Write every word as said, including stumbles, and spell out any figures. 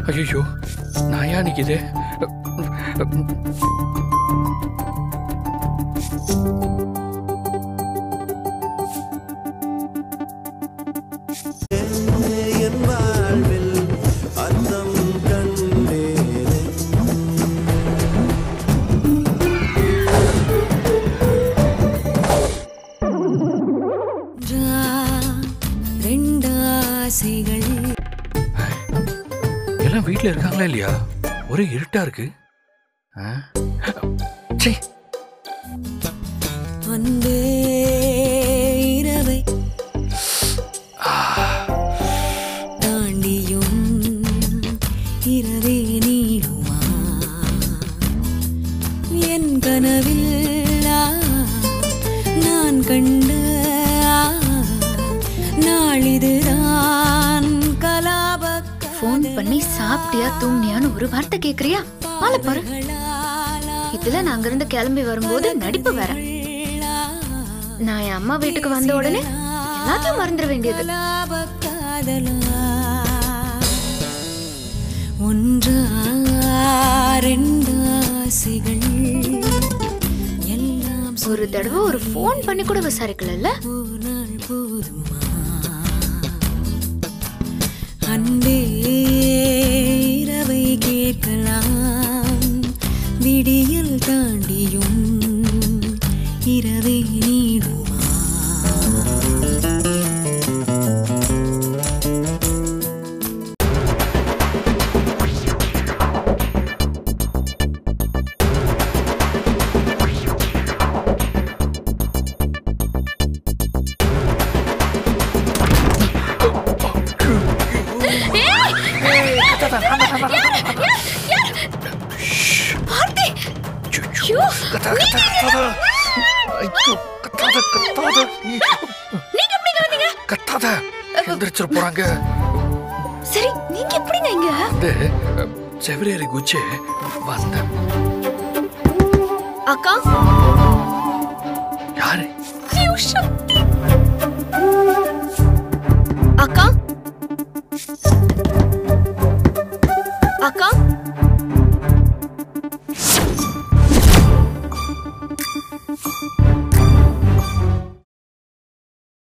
ஐயோ நாயா நிக்குது. எல்லாம் வீட்டுல இருக்காங்களா இல்லையா? ஒரே இருட்டா இருக்கு. இரவை தாண்டியும் இரவே நீடுமா என் கனவில் நான் கண்ட நாளிதுதான் கலாப. போன் பண்ணி சாப்பிட்டியா தூங்கியான்னு ஒரு வார்த்தை கேக்குறியா? ஆளை பாரு. இதுல நான் அங்கிருந்து கிளம்பி வரும்போது நடிப்பு வேற. நான் என் அம்மா வீட்டுக்கு வந்த உடனே எல்லாத்தையும் மறந்துட வேண்டியது. ஒன்றா ரெண்டு ஆசைகள் எல்லாம் ஒரு தடவை ஒரு போன் பண்ணி கூட விசாரிக்கல. அன்பே இரவை கேட்கலாம் விடியல் தாண்டியும் இரவை நீடுமா. சரி நீங்க எப்படி நீங்க செவரேறி குச்சே வந்த அக்கா யாரு?